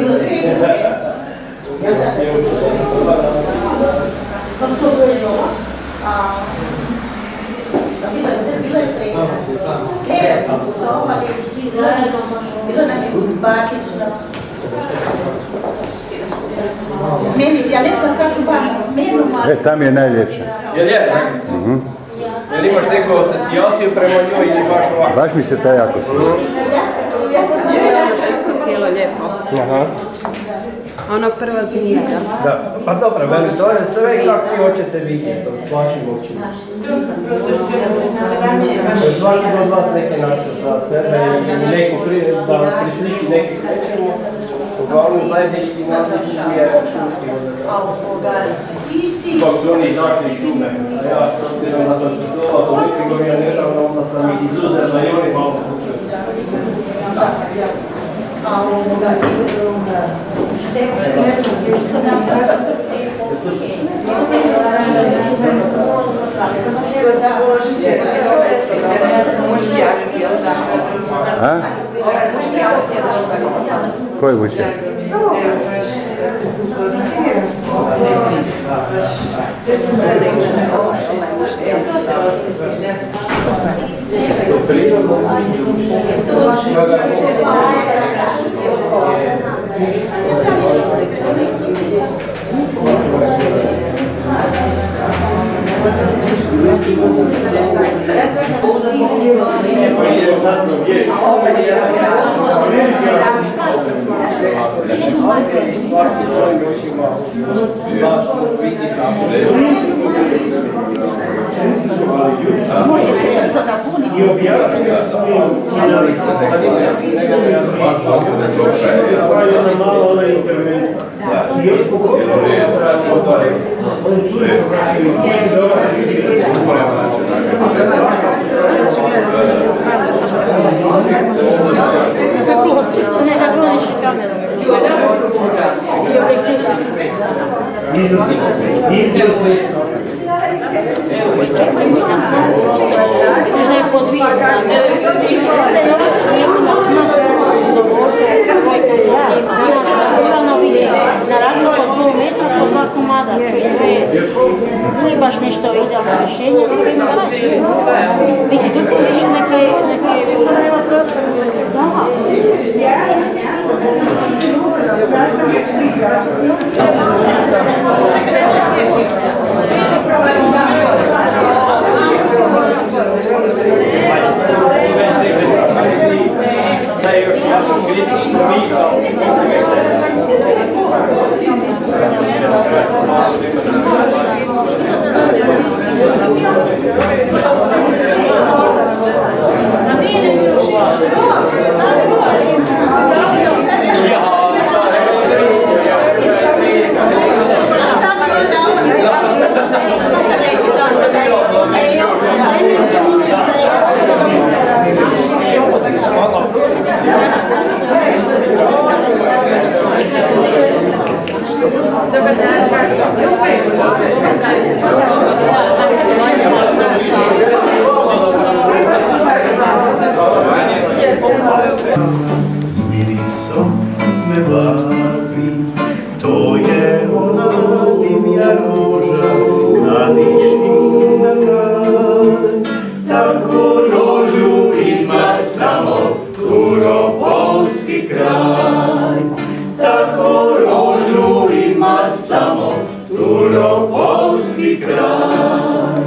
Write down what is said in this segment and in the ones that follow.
Ja ne znam kako vam smenu malo. Tam je najljepše. Je lijepo? Jel imaš neku asocijaciju prema njoj ili baš ovako? Baš mi se taj jako sviđa. Ja sam žensko tijelo lijepo. Aha. Ono prva zmija, da? Da, pa dobro, veli, to je sve kako vi hoćete vidjeti, s vašim očima. Svaki od vas neke naše za sebe ili neko da prisliki neki krećemo. Uglavnom zajednički nazivnik je šumski vodograd. Dok su oni izašli iz šume, a ja s obzirom da sam putovao do Lipigovija nedavno, onda sam ih izuzeo da i oni malo počuju. Koji vuče? I objasniti su malo ona intervencija. I još pogotovo on čuje ne zakloniš kameru. Možda je podvijezano. Naravno vidi, na razliku od pol metra po 2 komada, nije baš nešto idealno rješenje, biti duplo više neka je nema prostora. Da. To je ona divlja roža, kadiš i na kraj. Tako rožu ima samo Turopolski kraj. Tako rožu ima samo Turopolski kraj.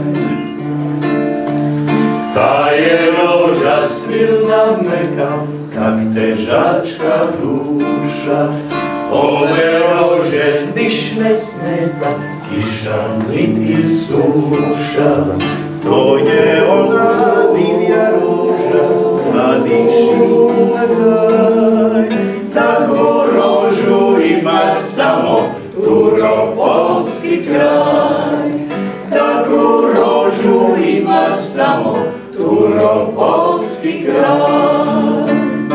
Ta je roža svilna meka, kak težačka duša. Ove rože niš ne smeta, kiša niti suša. To je ona divlja roža, kadiš na kraj. Takvu rožu ima samo Turopolski kraj. Takvu rožu ima samo Turopolski kraj.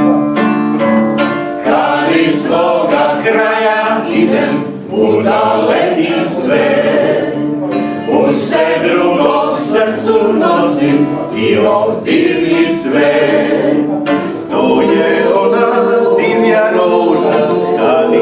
Kad iz svoga kraja idem u daleki svet, u se drugom srcu nosim i divlji cvet. To je ona divlja roža, kad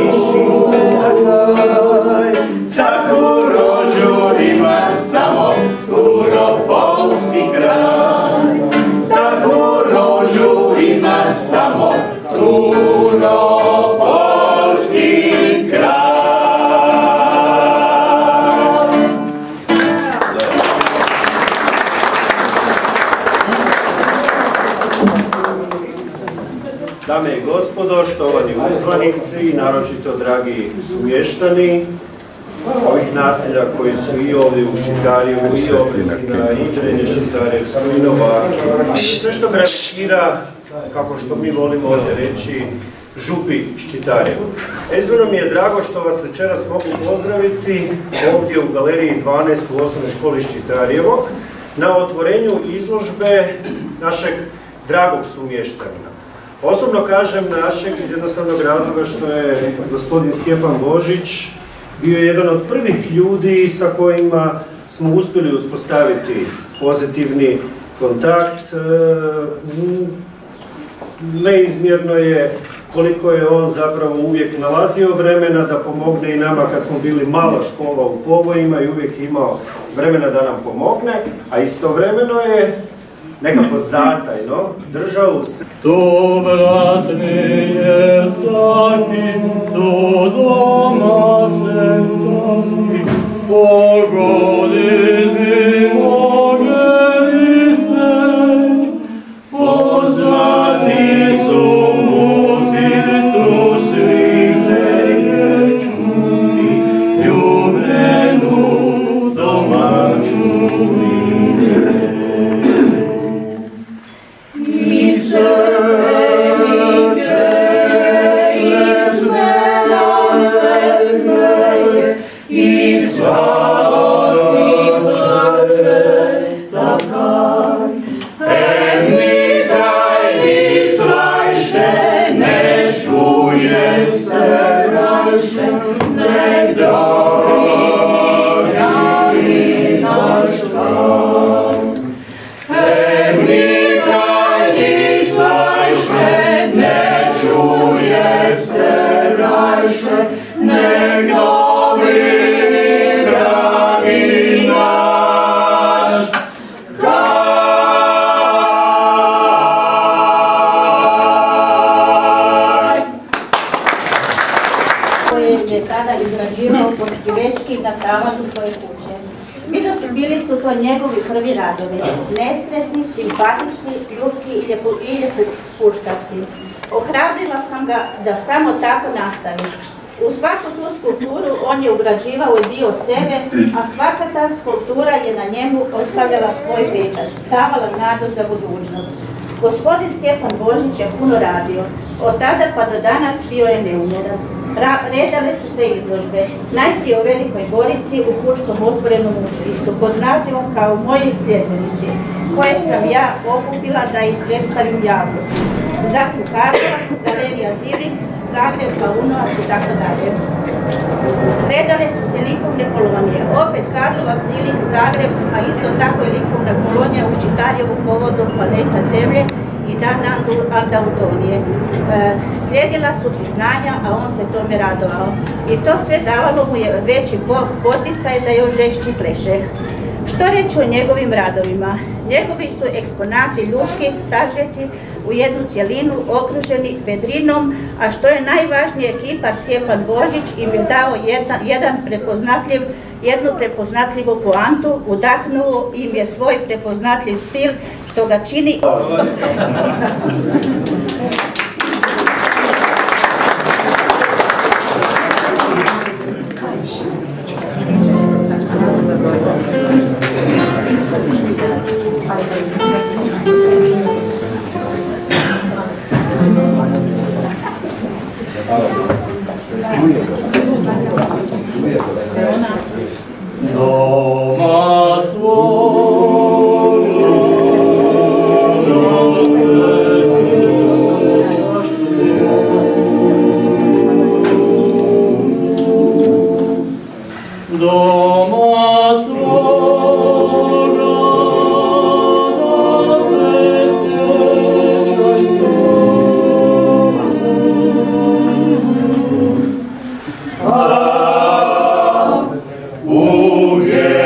Dame i gospodo, štovani uzvanici, naročito dragi sumještani ovih naselja koji su i ovdje u Ščitarjevu, i Obrezina, i Drenje Ščitarjevsko, i Novak, sve što gravitira, kako što mi volimo ovdje reći, župi Ščitarjevu. Izvrno mi je drago što vas večeras mogu pozdraviti ovdje u Galeriji 12 u osnovnoj školi Ščitarjevog na otvorenju izložbe našeg dragog sumještanina. Osobno kažem našeg iz jednostavnog razloga što je gospodin Stjepan Božić bio jedan od prvih ljudi sa kojima smo uspjeli uspostaviti pozitivni kontakt. Neizmjerno je koliko je on zapravo uvijek nalazio vremena da pomogne i nama kad smo bili mala škola u povojima i uvijek imao vremena da nam pomogne, a istovremeno je nekako zatajno držao se. To vratnije zadnji, to doma se tami, pogodili mogli sme, poznati su muti, tu svile je čuti, ljubljenu domaću vide. I srce mi kreće, smelo se smeje, i žalosti plače, takaj. Mi kaj ni slajše, ne čuje se rajše, nek drogi i naš kraj. Mi kaj ni slajše, ne čuje se rajše, nek drogi dragi naš kraj. Koje je tada izrađivao Postivečki na pravazu svoje kuće. Bili su to njegovi prvi radovi, nesretni, simpatični, ljubki i puškasti. Ohrabrila sam ga da samo tako nastavi. U svaku tu skulpturu on je ugrađivao dio sebe, a svaka ta skulptura je na njemu ostavljala svoj pečat, davala nadu za budućnost. Gospodin Stjepan Božić je puno radio. Od tada pa do danas bio je neumjeran. Redale su se izložbe, najprije u Velikoj Gorici u Pučkom otvorenom učilištu pod nazivom Kao moji sljedbenici, koje sam ja okupila da ih predstavim javnosti. Zatim Karlovac, Galerija Zilik, Zagreb, Paunovac i tako dalje. Redale su se likovne kolonije, opet Karlovac, Zilik, Zagreb, a isto tako i likovna kolonija u Ščitarjevu povodom Planeta Zemlje i Dan Andautonije. Slijedila su priznanja, a on se tome radovao. I to sve davalo mu je veći poticaj da još žešći pleše. Što reći o njegovim radovima? Njegovi su eksponati ljubki, sažeti u jednu cjelinu, okruženi vedrinom, a što je najvažnije, kipar Stjepan Božić im je dao jednu prepoznatljivu poantu, udahnuo im je svoj prepoznatljiv stil, što ga čini... Doma svoga, se sjećaš doma svoga, da se sjećaš uvijek.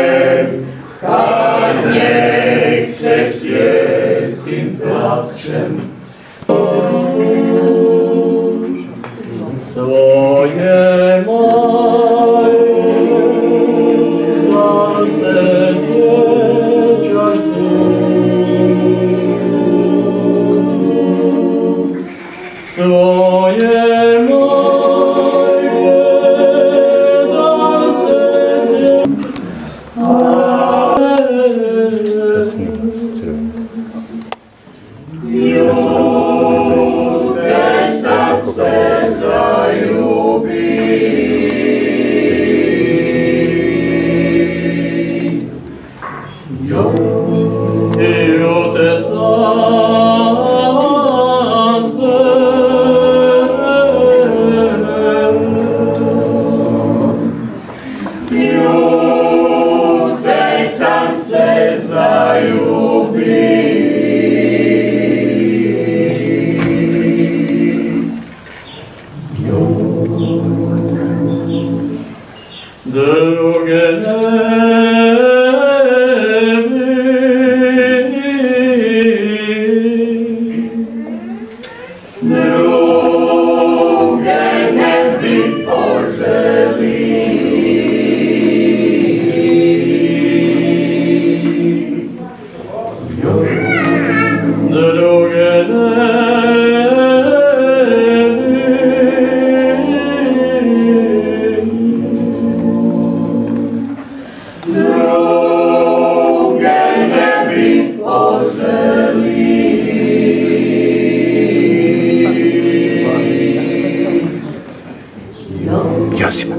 druge ne bi poželi. Josipa.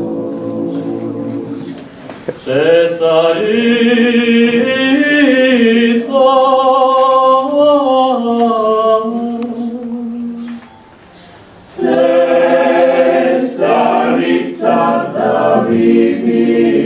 Cesarica, Cesarica da vivi.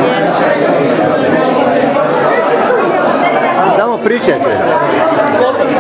Pričajte.